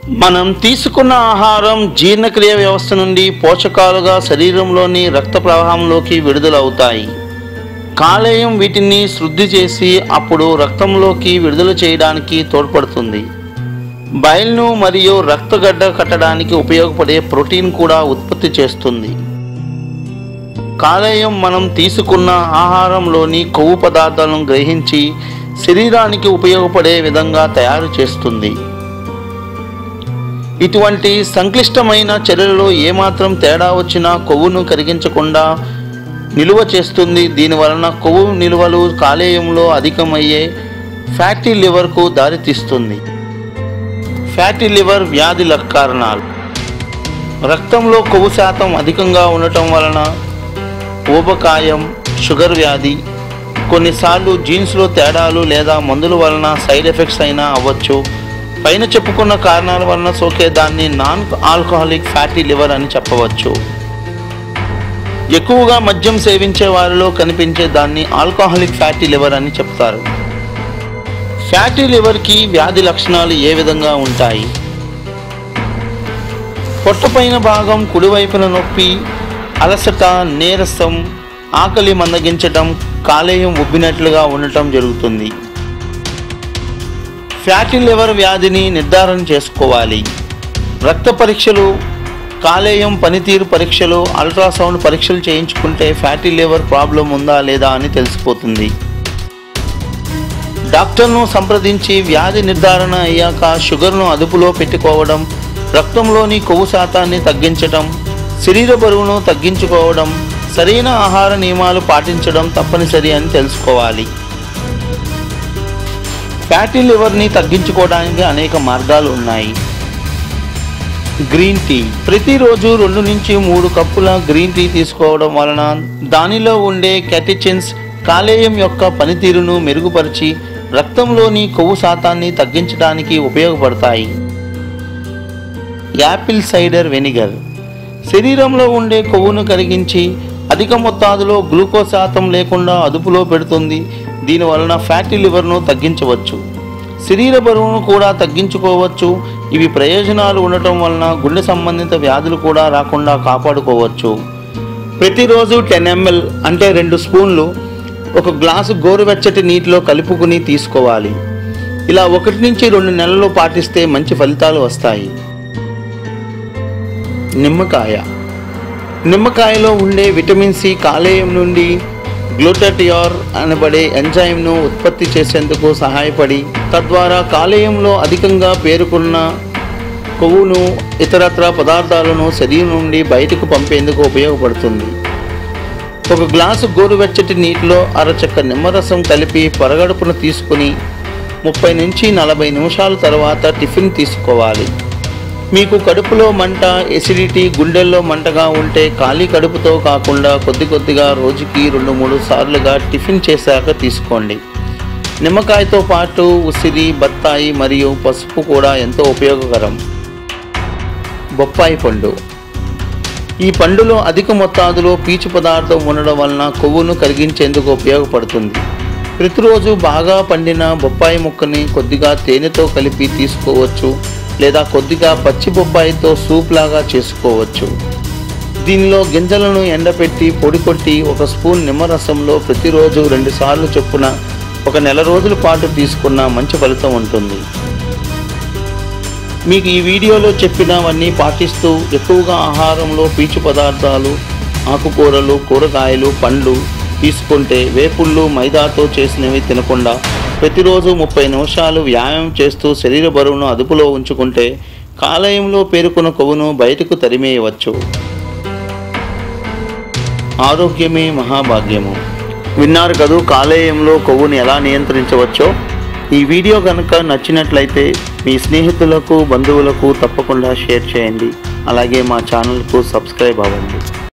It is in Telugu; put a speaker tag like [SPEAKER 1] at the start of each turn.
[SPEAKER 1] మనం తీసుకున్న ఆహారం జీర్ణక్రియ వ్యవస్థ నుండి పోషకాలుగా శరీరంలోని రక్త ప్రవాహంలోకి విడుదలవుతాయి. కాలేయం వీటిని శుద్ధి చేసి అప్పుడు రక్తంలోకి విడుదల చేయడానికి తోడ్పడుతుంది. బైల్ను మరియు రక్తగడ్డ కట్టడానికి ఉపయోగపడే ప్రోటీన్ కూడా ఉత్పత్తి చేస్తుంది. కాలేయం మనం తీసుకున్న ఆహారంలోని కొవ్వు పదార్థాలను గ్రహించి శరీరానికి ఉపయోగపడే విధంగా తయారు చేస్తుంది. ఇటువంటి సంక్లిష్టమైన చర్యలలో ఏమాత్రం తేడా వచ్చినా కొవ్వును కరిగించకుండా నిలువ చేస్తుంది. దీనివలన కొవ్వు నిల్వలు కాలేయంలో అధికమయ్యే ఫ్యాటీ లివర్కు దారితీస్తుంది. ఫ్యాటీ లివర్ వ్యాధి కారణాలు: రక్తంలో కొవ్వు శాతం అధికంగా ఉండటం వలన ఊబకాయం, షుగర్ వ్యాధి, కొన్నిసార్లు జీన్స్లో తేడాలు లేదా మందుల వలన సైడ్ ఎఫెక్ట్స్ అయినా అవ్వచ్చు. పైన చెప్పుకున్న కారణాల వలన సోకే దాన్ని నాన్ ఆల్కహాలిక్ ఫ్యాటీ లివర్ అని చెప్పవచ్చు. ఎక్కువగా మద్యం సేవించే వారిలో కనిపించే దాన్ని ఆల్కహాలిక్ ఫ్యాటీ లివర్ అని చెప్తారు. ఫ్యాటీ లివర్కి వ్యాధి లక్షణాలు ఏ విధంగా ఉంటాయి? పొట్టపైన భాగం కుడివైపున నొప్పి, అలసట, నీరసం, ఆకలి మందగించటం, కాలేయం ఉబ్బినట్లుగా ఉండటం జరుగుతుంది. ఫ్యాటీ లివర్ వ్యాధిని నిర్ధారణ చేసుకోవాలి. రక్త పరీక్షలు, కాలేయం పనితీరు పరీక్షలు, అల్ట్రాసౌండ్ పరీక్షలు చేయించుకుంటే ఫ్యాటీ లివర్ ప్రాబ్లం ఉందా లేదా అని తెలిసిపోతుంది. డాక్టర్ను సంప్రదించి వ్యాధి నిర్ధారణ అయ్యాక షుగర్ను అదుపులో పెట్టుకోవడం, రక్తంలోని కొవ్వు శాతాన్ని తగ్గించడం, శరీర బరువును తగ్గించుకోవడం, సరైన ఆహార నియమాలు పాటించడం తప్పనిసరి అని తెలుసుకోవాలి. ఫ్యాటీ లివర్ని తగ్గించుకోవడానికి అనేక మార్గాలు ఉన్నాయి. Green tea. ప్రతిరోజు 2 నుంచి 3 కప్పుల గ్రీన్ టీ తీసుకోవడం వలన దానిలో ఉండే క్యాటెచిన్స్ కాలేయం యొక్క పనితీరును మెరుగుపరిచి రక్తంలోని కొవ్వు శాతాన్ని తగ్గించడానికి ఉపయోగపడతాయి. Apple cider vinegar. శరీరంలో ఉండే కొవ్వును కరిగించి అధిక మొత్తాదులో గ్లూకోజ్ శాతం లేకుండా అదుపులో పెడుతుంది. దీనివలన ఫ్యాటీ లివర్ను తగ్గించవచ్చు. శరీర బరువును కూడా తగ్గించుకోవచ్చు. ఇవి ప్రయోజనాలు ఉండటం వలన గుండె సంబంధిత వ్యాధులు కూడా రాకుండా కాపాడుకోవచ్చు. ప్రతిరోజు 10 ml అంటే 2 స్పూన్లు 1 గ్లాసు గోరువెచ్చటి నీటిలో కలుపుకుని తీసుకోవాలి. ఇలా 1 నుంచి 2 నెలలు పాటిస్తే మంచి ఫలితాలు వస్తాయి. నిమ్మకాయ. నిమ్మకాయలో ఉండే విటమిన్ సి కాలేయం నుండి గ్లూటటియార్ అనబడే ఎంజైమ్ను ఉత్పత్తి చేసేందుకు సహాయపడి తద్వారా కాలేయంలో అధికంగా పేరుకున్న కొవ్వును, ఇతరత్ర పదార్థాలను శరీరం నుండి బయటకు పంపేందుకు ఉపయోగపడుతుంది. 1 గ్లాసు గోరువెచ్చటి నీటిలో అరచెక్క నిమ్మరసం కలిపి పరగడుపున తీసుకుని 30 నుంచి 40 నిమిషాల తర్వాత టిఫిన్ తీసుకోవాలి. మీకు కడుపులో మంట, ఎసిడిటీ, గుండెల్లో మంటగా ఉంటే ఖాళీ కడుపుతో కాకుండా కొద్దిగా రోజుకి 2-3 సార్లుగా టిఫిన్ చేశాక తీసుకోండి. నిమ్మకాయతో పాటు ఉసిరి, బత్తాయి మరియు పసుపు కూడా ఎంతో ఉపయోగకరం. బొప్పాయి పండు. ఈ పండులో అధిక మొత్తాదులో పీచు పదార్థం ఉండడం వలన కొవ్వును కరిగించేందుకు ఉపయోగపడుతుంది. ప్రతిరోజు బాగా పండిన బొప్పాయి ముక్కని కొద్దిగా తేనెతో కలిపి తీసుకోవచ్చు లేదా కొద్దిగా పచ్చి బొప్పాయితో సూప్ లాగా చేసుకోవచ్చు. దీనిలో గింజలను ఎండపెట్టి పొడి కొట్టి 1 స్పూన్ నిమ్మరసంలో ప్రతిరోజు 2 సార్లు చొప్పున 1 నెల రోజుల పాటు తీసుకున్న మంచి ఫలితం ఉంటుంది. మీకు ఈ వీడియోలో చెప్పినవన్నీ పాటిస్తూ ఎక్కువగా ఆహారంలో పీచు పదార్థాలు, ఆకుకూరలు, కూరగాయలు, పండ్లు తీసుకుంటే వేపుళ్ళు, మైదాతో చేసినవి తినకుండా ప్రతిరోజు 30 నిమిషాలు వ్యాయామం చేస్తూ శరీర బరువును అదుపులో ఉంచుకుంటే కాలేయంలో పేరుకున్న కొవ్వును బయటకు తరిమేయవచ్చు. ఆరోగ్యమే మహాభాగ్యము. విన్నారు కదూ కాలేయంలో కొవ్వును ఎలా నియంత్రించవచ్చో. ఈ వీడియో కనుక నచ్చినట్లయితే మీ స్నేహితులకు, బంధువులకు తప్పకుండా షేర్ చేయండి. అలాగే మా ఛానల్కు సబ్స్క్రైబ్ అవ్వండి.